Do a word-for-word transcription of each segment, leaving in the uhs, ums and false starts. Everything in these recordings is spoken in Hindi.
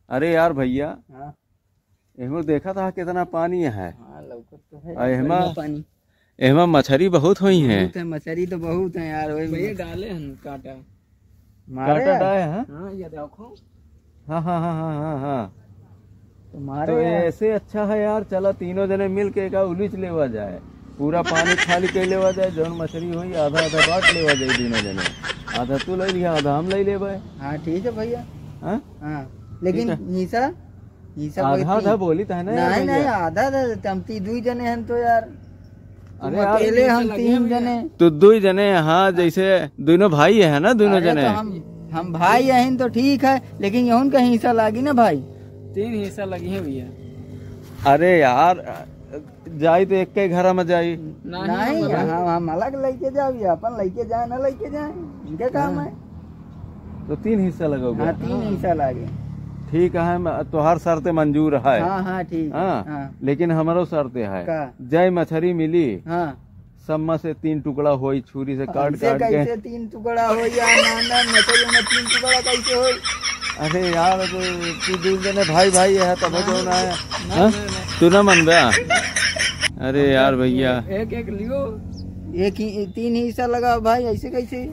अरे यार भैया, हाँ एहमा देखा था कितना पानी है। हाँ लौकत तो है एहमा बढ़िया पानी। एहमा मछली बहुत हुई हैं। बहुत है मछली तो बहुत है यार। वही भैया डाले हैं कांटा। मारे कांटा डाले हैं। हाँ ये देखो। हाँ हाँ हाँ हाँ हाँ हाँ। तो मारे तो यार। ऐसे अच्छा है यार, चला तीनों जने मिल के का उलीच लेवा जाए, पूरा पानी खाली कर लेवा जाए, जौन मछली हुई आधा आधा बांट लेवा जाए तीनों जने, आधा तू ले लिया आधा हम ले लेबे। हाँ ठीक है भैया। हाँ हाँ लेकिन हिस्सा हिस्सा आधा आधा बोली था ना यार नहीं नहीं भैया। आधा आधा हम ती दुई जने हैं तो यार। अरे तुम यार अकेले हम तीन जने। तो दो जने, हाँ जैसे दोनों भाई है ना दोनों अरे जने। तो हम हम भाई हैं तो ठीक है, लेकिन यहूं का हिस्सा लागी ना भाई। तीन हिस्सा लगी है भैया। अरे यार जाई तो एक के घर में जाई। नहीं हम हम अलग लेके जाओ या अपन लेके जाए ना लेके जाए, इनके काम है। तो तीन हिस्सा लगोगे। हाँ तीन हिस्सा लागे। ठीक है, मैं- तोहार शर्त मंजूर है। हाँ हाँ ठीक है। हाँ हाँ लेकिन हमारो शर्त है, का? जय मछली मिली हाँ सब में से तीन टुकड़ा होई, छुरी से काट ऐसे काट के। कैसे तीन टुकड़ा हो या नाना मछली में तीन टुकड़ा कैसे हो? अरे यार तो तू दो जने भाई भाई है तब जो ना है। हाँ? तू ना मन बा। अरे यार भैया एक एक लियो। एक ही तीन हिस्सा लगा भाई, ऐसे कैसे?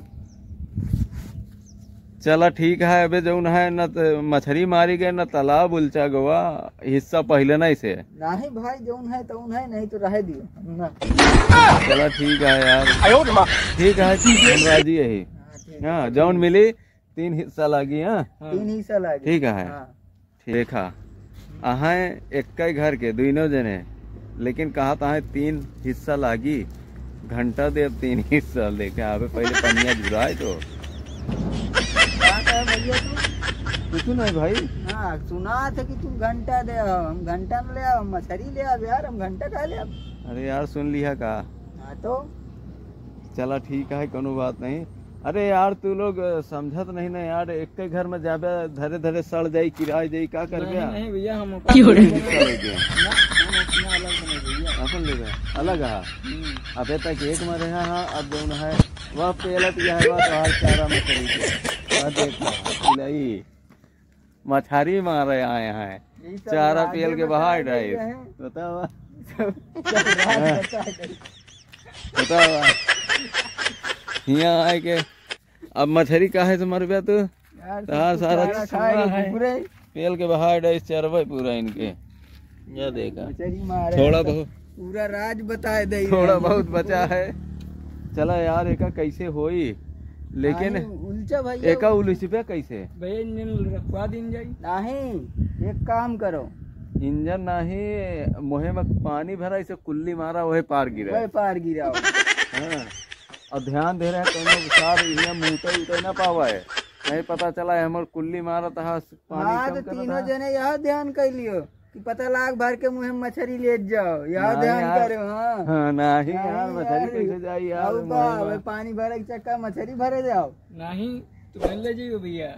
चला ठीक है, अबे जो है न तो मछली मारी गए न तालाब उलचा गवा, हिस्सा पहले नहीं से। नहीं भाई जौन है तो है, नहीं तो रह दियो ना। चला ठीक है यार, ठीक है हम राजी यही। हाँ जौन मिली तीन हिस्सा लगी। हाँ तीन हिस्सा लागे। ठीक है। हाँ। देखा अहाँ एक घर के दोनों जने, लेकिन कहा था तीन हिस्सा लागी, घंटा दे तीन हिस्सा लेके आवे, पहले पनिया जुराए तो बात है भैया तू। कुछ नहीं भाई। हाँ सुना था कि तुम घंटा दे आओ, हम घंटा न ले आओ, मछली ले आओ यार, हम घंटा खा ले आओ। अरे यार सुन लिया का। हाँ तो चला ठीक है, कोनो बात नहीं। अरे यार तू लोग समझत नहीं ना यार, एक के घर में जाबे धरे धरे सड़ जाई, किराए जाई, का कर नहीं गया। नहीं भैया हम अपन ले गए अलग है। अबे तक एक में रहा। हाँ अब जो है वह पेलत यह है, वह तो हर चारा में खरीदे वह देखो नहीं मछारी मार रहे आए हैं, चारा पेल के बाहर ड्राइव बतावा बतावा यहाँ आए के अब मछली का है तुम्हारे ब्याह तो तार सारा पूरे पेल के बाहर ड्राइव चरवा पूरा इनके। यह देखा मछली मारे थोड़ा बहुत पूरा राज बताए दे। थोड़ा बहुत बचा है। चला यार एका कैसे होई, लेकिन उलचा भाई एका उलिसबे कैसे। भैया इंजन रखवा दिन जाई। नहीं एक काम करो, इंजन नहीं मोहे में पानी भरा, इसे कुल्ली मारा वही पार गिरा। वही पार गिराओ। हाँ और ध्यान दे रहे हैं तो सार यहाँ मुँहते उते ना पावा है, नहीं पता चला हमार कुल्ली मारा था पानी हाँ तो कम तीनों करा था। जने यह ध्यान कर लियो कि पता लाख भर के मुँह में मछली ले जाओ, यह ध्यान यार। करो। हाँ हाँ नहीं यार नहीं मछली यार। कैसे जाई यार अब मुँह बा- में। वे पानी भरे के चक्का मछली भरे जाओ। नहीं तो ले जाइयो भैया।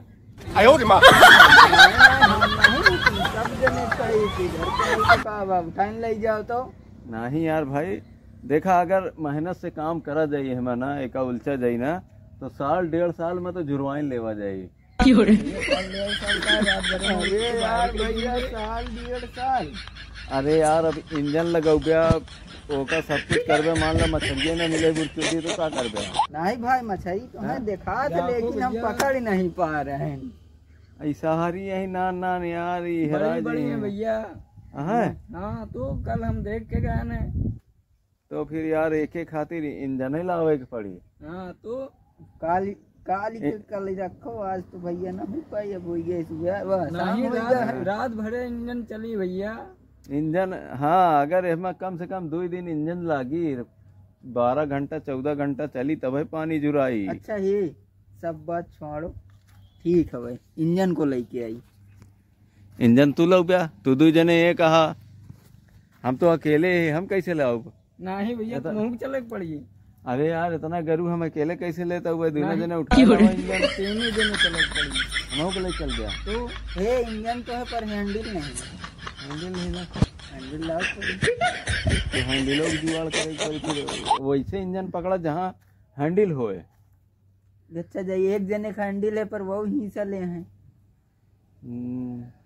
सब जने कही थी घर पे का बा उठान ले जाओ तो। नहीं यार भाई देखा, अगर मेहनत से काम करा जाइए हमें ना, एक उलझा जाई ना तो साल डेढ़ साल में तो जुर्माइन लेवा जाये। अरे यार भैया साल डेढ़ साल। अरे यार अब इंजन लगौ गया, ओका सब कुछ करबे, मान लो मछलिए न मिले गुरचुटी तो क्या करबे। नहीं भाई मछली तो हमें देखा था, लेकिन हम पकड़ ही नहीं पा रहे हैं। ऐसा हरी यही नान नान यार ये हेरा बड़ी बड़ी है भैया। है। हाँ तो कल हम देख के गए ना। तो फिर यार एक एक खातिर इंजन ही लावे के पड़ी। हाँ तो काली काली के कल रखो, आज तो भैया ना हो पाई, अब हो गया सुबह बस शाम नहीं हो रात, गया। रात भरे इंजन चली भैया। इंजन हाँ अगर इसमें कम से कम दो दिन इंजन लागी, बारह घंटा चौदह घंटा चली तब पानी जुराई। अच्छा ये सब बात छोड़ो, ठीक है भाई इंजन को लेके आई। इंजन तू लो ब्या, तू दो जने ये कहा, हम तो अकेले ही, हम कैसे लाओ। नहीं भैया तुम चले पड़ी। अरे यार इतना गरू हम अकेले कैसे लेता हुआ, दोनों जने उठा तीनों जने चले पड़ी। हम के लिए चल गया। तो हे इंजन तो है पर हैंडल नहीं है। हैंडल नहीं ना, हैंडल लाओ तो। तो हैंडलों की जुगाड़ करे कोई, फिर वैसे इंजन पकड़ा जहाँ हैंडल होए। अच्छा जाइए एक जने का हैंडल है पर वो हिस्सा ले हैं। हम्म,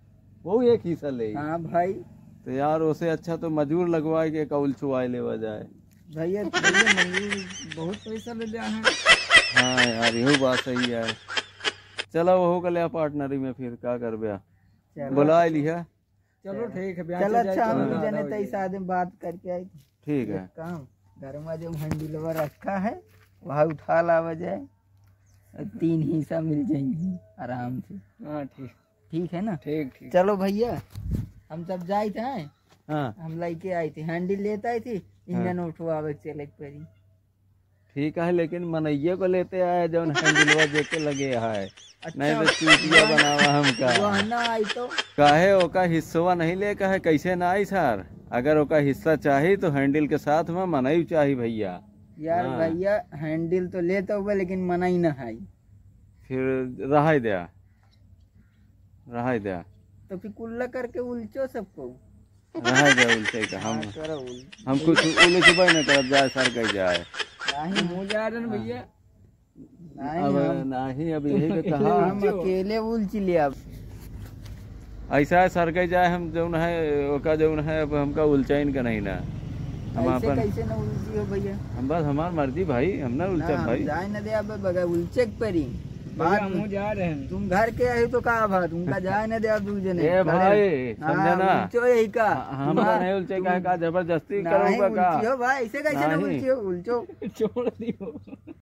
वो एक हिस्सा ले। हाँ भाई तो यार उसे अच्छा तो मजदूर लगवाए के कौल छुआए लेवा जाए। भैया भैया मजदूर बहुत पैसा ले लिया है। हाँ यार यही बात सही है। चलो वो हो गया पार्टनरी में, फिर क्या कर बया चलो बुला लिया। चलो ठीक है ब्याह चल से जाए अच्छा तो हम ज्यादा जने हो तई जाएगी। साथ में बात करके आई। ठीक है। एक काम घर में जो हंडिलवा रखा है वहाँ उठा लावा जाए, और तीन हिस्सा मिल जाएंगे आराम से। हाँ ठीक ठीक है ना? ठीक ठीक। चलो भैया हम सब जाए थे, हाँ हम लेके आए थे हैंडल लेते आए थे, इंजन उठवावे चले परी। ठीक है, लेकिन मनैये को लेते आए जौन हैंडलवा देखे लगे है, नहीं तो चूतिया बनावा हमका। वह ना आई तो काहे ओका हिस्सा नहीं ले कहे कैसे ना आई सर। अगर ओका हिस्सा चाहिए तो हैंडल के साथ में मनई चाहिए भैया। यार हाँ। भैया हैंडल तो लेता हुआ लेकिन मना ही ना आई। फिर रहा दिया रहा दिया तो फिर कुल्ला करके उलचो सबको। रहा दिया उल्टे का। हम हाँ, करो उल हम कुछ उल्टे नहीं कर जाए सर कह जाए। नहीं हो जा रहे हैं भैया। नहीं अब हम नहीं अब यही पे कहा हम अकेले उलच लिया। ऐसा है सर कह जाए हम जौन है ओका जौन है अब हमका उलचाइन का नहीं ना। हम ऐसे अपन कैसे ना उलची हो भैया? हम बस हमार मर्जी भाई, हम ना ना उलचा हम भाई। जाए ना दे अब बगैर उलचे के परी। भैया बात हम जा रहे हैं। तुम घर के आई तो का बात उनका जाए ना दे अब दूजे ने। ए भाई समझे ना, उलचो यही का हम तो नहीं उलचे का, का जबरदस्ती नहीं करूँगा का। उलची हो भाई, ऐसे कैसे ना नहीं। उलची हो? उलचो छोड़ दियो।